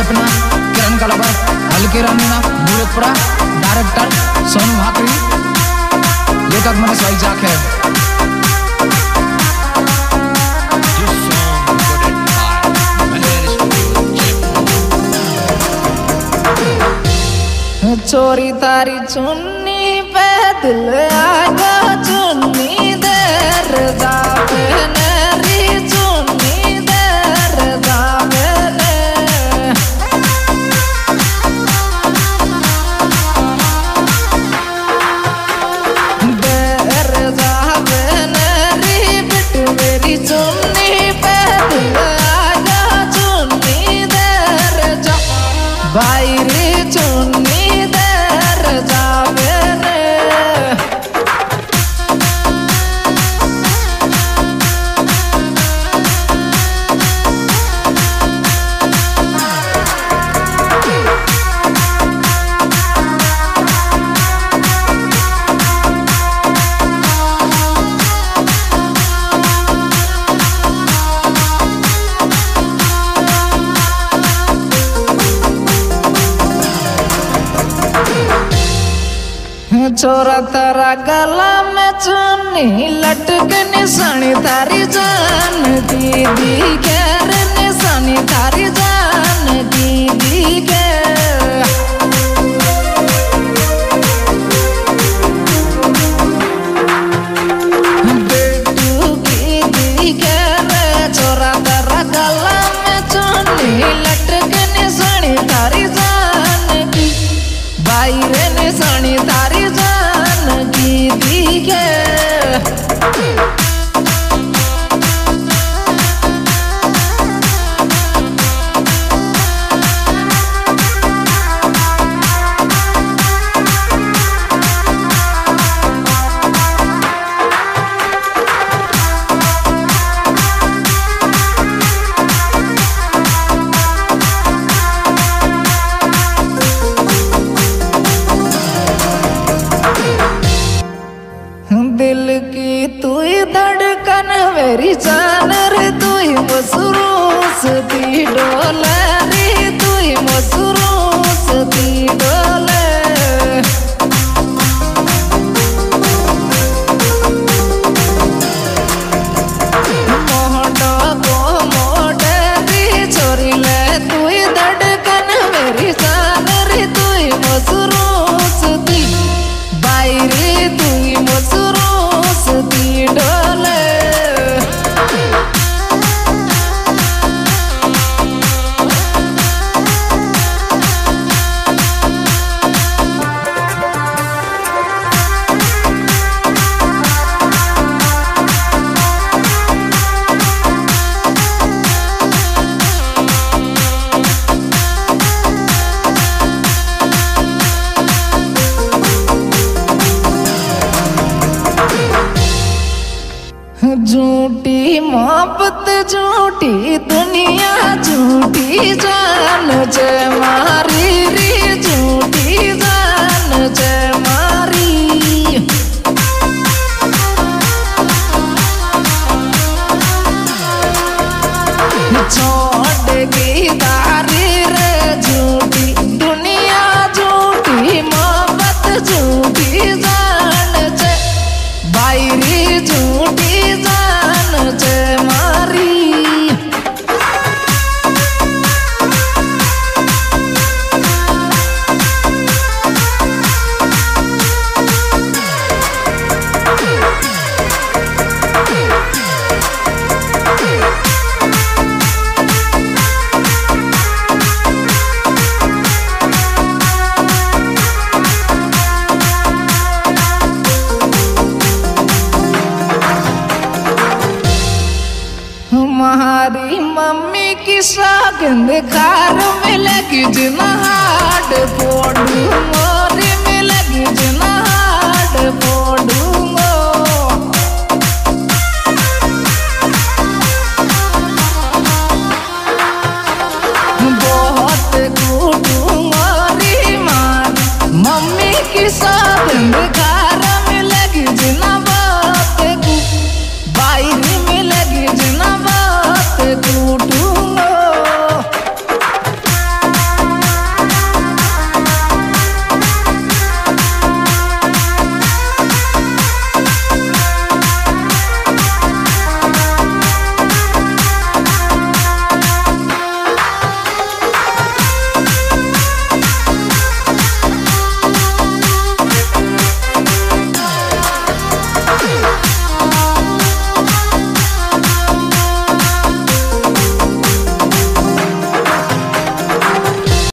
सपना किरण कलबर हल्के रानीना भूरतपुरा डायरेक्टर सोनू भाकरी लेखक मनीष वैजाक है। चोरी तारी चुन्नी पे दिल आगा चुन्नी देर जावे नेरी चुन्नी देर जावे ने देर जावे नेरी बिटू मेरी चुन्नी पे दिल आगा चुन्नी देर जा बायरी चुन्नी जावे ने छोरा तारा गला में चुन्नी लटक निशानी तारी जान दीदी खैर निशानी तारी जान दीदी के बेटू की दी खैर छोरा तारा गला में चुन्नी लटक निशानी तारी जान की बाहर निशानी तारी दीदी के दिल की तू ही धड़कन मेरी जान रे तू ही मसरूस दी डोले रे तू ही मसरूस दी डोले मोहडा को मोडे री छोरी ले तू ही धड़कन मेरी जान रे तू ही मसरूस दी बायरी तू ही मसरूस दी डोले झूठी मोहब्बत झूठी दुनिया झूठी जान जय मारी री झूठी जान जय मारी छोड़ की दारी रे झूठी दुनिया झूठी मोहब्बत झूठी जान जय बायरी झूठी जान जय मारी हमारी मम्मी की सौगंध खार मिलेगी जिन हाड पोड़ू